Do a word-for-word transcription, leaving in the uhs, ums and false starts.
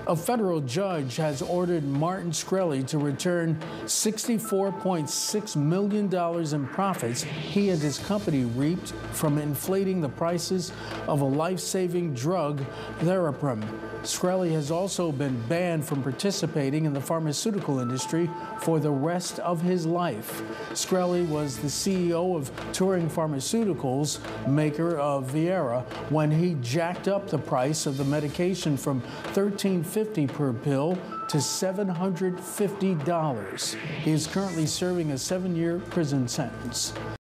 A federal judge has ordered Martin Shkreli to return sixty-four point six million dollars in profits he and his company reaped from inflating the prices of a life-saving drug, Vyera. Shkreli has also been banned from participating in the pharmaceutical industry for the rest of his life. Shkreli was the C E O of Turing Pharmaceuticals, maker of Vyera, when he jacked up the price of the medication from thirteen fifty per pill to seven hundred fifty dollars. He is currently serving a seven-year prison sentence.